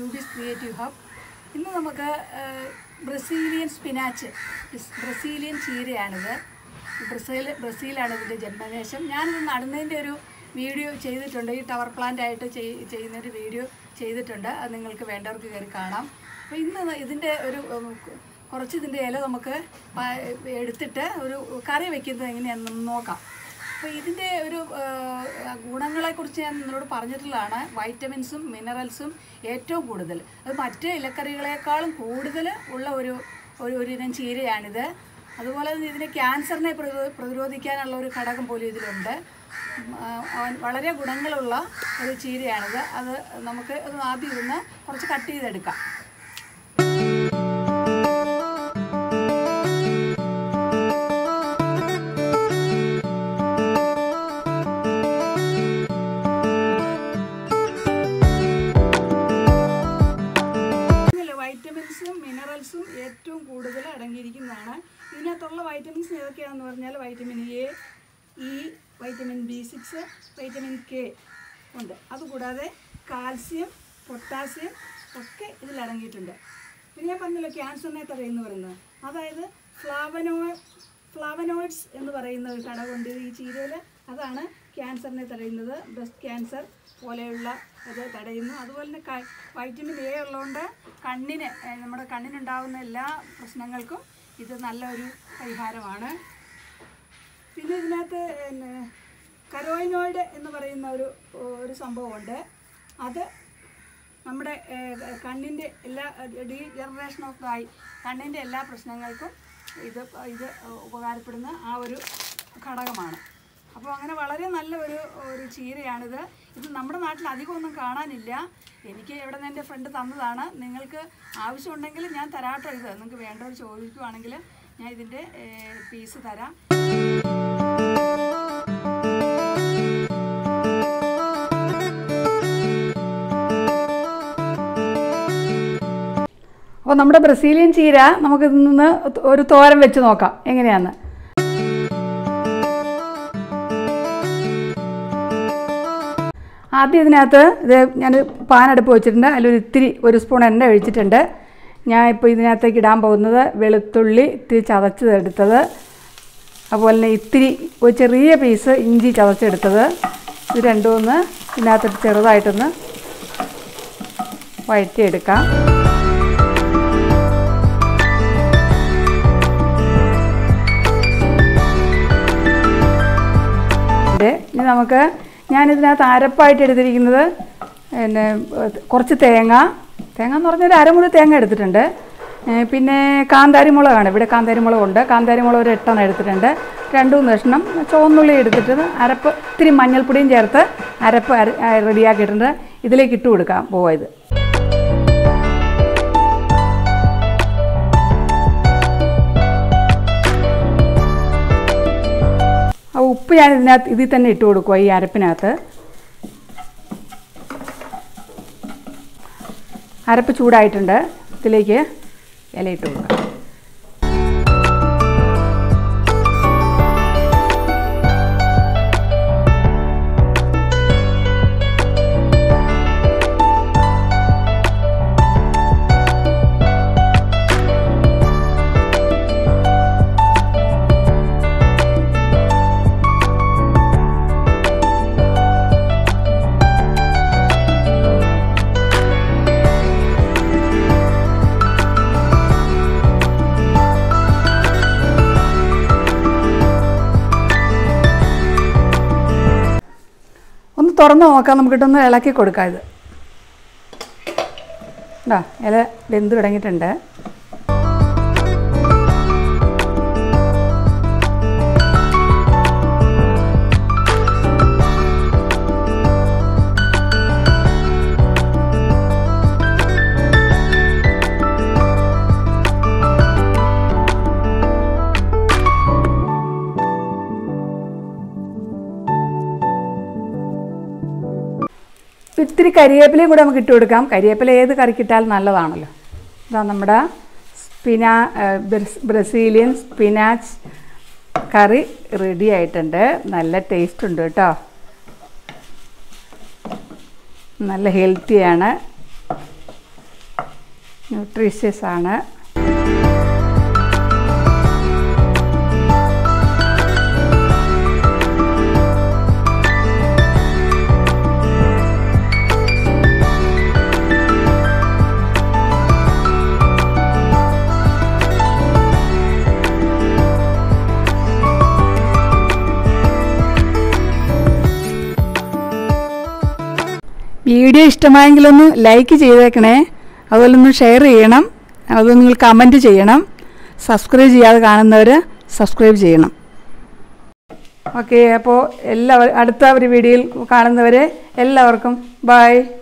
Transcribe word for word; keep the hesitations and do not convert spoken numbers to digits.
Jubi's creative hub. ഇന്ന് നമുക്ക് Brazilian spinach, Brazilian ചീരയാണിത്. ബ്രസീൽ ബ്രസീലാണ് ഇതിൻ്റെ ജന്മദേശം. ഞാനിത് നടുന്നതിൻ്റെ ഒരു വീഡിയോ ചെയ്തിട്ടുണ്ട്. ഈ ടവർ പ്ലാന്റ് ആയിട്ട് ചെയ്യുന്നൊരു വീഡിയോ ചെയ്തിട്ടുണ്ട്. അത് നിങ്ങൾക്ക് വേണ്ടവർക്ക് കയറി കാണാം. അപ്പോൾ ഇന്ന് ഇതിൻ്റെ ഒരു കുറച്ച് ഇതിൻ്റെ ഇല നമുക്ക് എടുത്തിട്ട് ഒരു കറി വയ്ക്കുന്നത് എങ്ങനെയാണെന്ന് നോക്കാം. അപ്പോൾ ഇതിൻ്റെ ഒരു ഗുണങ്ങളെക്കുറിച്ച് ഞാൻ നിങ്ങളോട് പറഞ്ഞിട്ടുള്ളതാണ്. വൈറ്റമിൻസും മിനറൽസും ഏറ്റവും കൂടുതൽ, അത് മറ്റ് ഇലക്കറികളെക്കാളും കൂടുതൽ ഉള്ള ഒരു ഒരു ഇനം ചീരയാണിത്. അതുപോലെ തന്നെ ഇതിന് ക്യാൻസറിനെ പ്രതിരോധിക്കാനുള്ള ഒരു ഘടകം പോലും ഇതിലുണ്ട്. വളരെ ഗുണങ്ങളുള്ള ഒരു ചീരയാണിത്. അത് നമുക്ക് അത് ആദ്യം ഇരുന്ന് കുറച്ച് കട്ട് ചെയ്തെടുക്കാം. വൈറ്റമിൻസും മിനറൽസും ഏറ്റവും കൂടുതൽ അടങ്ങിയിരിക്കുന്നതാണ്. ഇതിനകത്തുള്ള വൈറ്റമിൻസ് ഏതൊക്കെയാണെന്ന് പറഞ്ഞാൽ vitamin A, E, vitamin B six, vitamin K ഉണ്ട്. അതുകൂടാതെ കാൽസ്യം, പൊട്ടാസ്യം ഒക്കെ ഇതിലടങ്ങിയിട്ടുണ്ട്. പിന്നെ ഞാൻ പറഞ്ഞല്ലോ ക്യാൻസറിനെ തടയുന്നു പറയുന്നത്, അതായത് ഫ്ലാവനോ ഫ്ലാവനോയിഡ്സ് എന്ന് പറയുന്ന ഒരു ഘടകമുണ്ട് ഈ ചീരയിൽ. അതാണ് ക്യാൻസറിനെ തടയുന്നത്. ബ്രസ്റ്റ് ക്യാൻസർ പോലെയുള്ള ഇത് തടയുന്നു. അതുപോലെ തന്നെ വൈറ്റമിൻ എ ഉള്ളതുകൊണ്ട് കണ്ണിന്, നമ്മുടെ കണ്ണിനുണ്ടാകുന്ന എല്ലാ പ്രശ്നങ്ങൾക്കും ഇത് നല്ലൊരു പരിഹാരമാണ്. പിന്നെ ഇതിനകത്ത് പിന്നെ കരോയിനോയിഡ് എന്ന് പറയുന്ന ഒരു ഒരു സംഭവമുണ്ട്. അത് നമ്മുടെ കണ്ണിൻ്റെ എല്ലാ ഡീജനറേഷൻ ഓഫ് ദ ഐ, കണ്ണിൻ്റെ എല്ലാ പ്രശ്നങ്ങൾക്കും ഇത് ഇത് ഉപകാരപ്പെടുന്ന ആ ഒരു ഘടകമാണ്. അപ്പോൾ അങ്ങനെ വളരെ നല്ല ഒരു ഒരു ചീരയാണിത്. ഇത് നമ്മുടെ നാട്ടിൽ അധികമൊന്നും കാണാനില്ല. എനിക്ക് എവിടെ നിന്ന് എൻ്റെ ഫ്രണ്ട് തന്നതാണ്. നിങ്ങൾക്ക് ആവശ്യമുണ്ടെങ്കിൽ ഞാൻ തരാട്ടോ. ഇത് നിങ്ങൾക്ക് വേണ്ടവർ ചോദിക്കുവാണെങ്കിൽ ഞാൻ ഇതിൻ്റെ പീസ് തരാം. അപ്പോൾ നമ്മുടെ ബ്രസീലിയൻ ചീര നമുക്ക് ഇതിൽ നിന്ന് ഒരു തോരൻ വെച്ച് നോക്കാം എങ്ങനെയാണെന്ന്. ആദ്യം ഇതിനകത്ത് ഇത് ഞാൻ പാനടുപ്പ് വെച്ചിട്ടുണ്ട്. അതിലൊരു ഇത്തിരി ഒരു സ്പൂൺ എണ്ണ ഒഴിച്ചിട്ടുണ്ട്. ഞാൻ ഇപ്പോൾ ഇതിനകത്തേക്ക് ഇടാൻ പോകുന്നത് വെളുത്തുള്ളി ഇത്തിരി ചതച്ചെടുത്തത്, അതുപോലെ തന്നെ ഇത്തിരി ഒരു ചെറിയ പീസ് ഇഞ്ചി ചതച്ചെടുത്തത്. ഇത് രണ്ടും ഒന്ന് ഇതിനകത്തിട്ട് ചെറുതായിട്ടൊന്ന് വഴറ്റിയെടുക്കാം. ഇനി നമുക്ക് ഞാനിതിനകത്ത് അരപ്പായിട്ട് എടുത്തിരിക്കുന്നത് പിന്നെ കുറച്ച് തേങ്ങ തേങ്ങ എന്ന് പറഞ്ഞാൽ അരമുറി തേങ്ങ എടുത്തിട്ടുണ്ട്. പിന്നെ കാന്താരി മുളകാണ്, ഇവിടെ കാന്താരി മുളകുണ്ട്. കാന്താരി മുളക് ഒരു എട്ടെണ്ണം എടുത്തിട്ടുണ്ട്. രണ്ട് മൂന്ന് കഷ്ണം ചുവന്നുള്ളി എടുത്തിട്ട് അരപ്പ് ഇത്തിരി മഞ്ഞൾപ്പൊടിയും ചേർത്ത് അരപ്പ് റെഡിയാക്കിയിട്ടുണ്ട്. ഇതിലേക്ക് ഇട്ട് കൊടുക്കാം പോയത്. ഉപ്പ് ഞാൻ ഇതിനകത്ത് ഇതിൽ തന്നെ ഇട്ട് കൊടുക്കുക. ഈ അരപ്പിനകത്ത് അരപ്പ് ചൂടായിട്ടുണ്ട്. ഇതിലേക്ക് ഇല ഇട്ട് കൊടുക്കാം. തുറന്ന് നോക്കാം, നമുക്കിട്ടൊന്ന് ഇളക്കി കൊടുക്കാം. ഇത് ഇതാ ഇല വെന്ത് തുടങ്ങിയിട്ടുണ്ട്. ഇത്തിരി കരിവേപ്പിലയും കൂടെ നമുക്ക് ഇട്ട് കൊടുക്കാം. കരിവേപ്പില ഏത് കറിക്കിട്ടാലും നല്ലതാണല്ലോ. ഇതാ നമ്മുടെ spinach Brazilian spinach curry ready ആയിട്ടുണ്ട്. നല്ല ടേസ്റ്റ് ഉണ്ട് കേട്ടോ. നല്ല ഹെൽത്തിയാണ്. ന്യൂട്രീഷ്യസ് ആണ്. വീഡിയോ ഇഷ്ടമായെങ്കിലൊന്ന് ലൈക്ക് ചെയ്തേക്കണേ, അതുപോലെ ഒന്ന് ഷെയർ ചെയ്യണം, അതുപോലെ നിങ്ങൾ കമൻറ്റ് ചെയ്യണം. സബ്സ്ക്രൈബ് ചെയ്യാതെ കാണുന്നവർ സബ്സ്ക്രൈബ് ചെയ്യണം. ഓക്കെ, അപ്പോൾ എല്ലാവരും അടുത്ത ഒരു വീഡിയോയിൽ കാണുന്നവരെ എല്ലാവർക്കും ബൈ.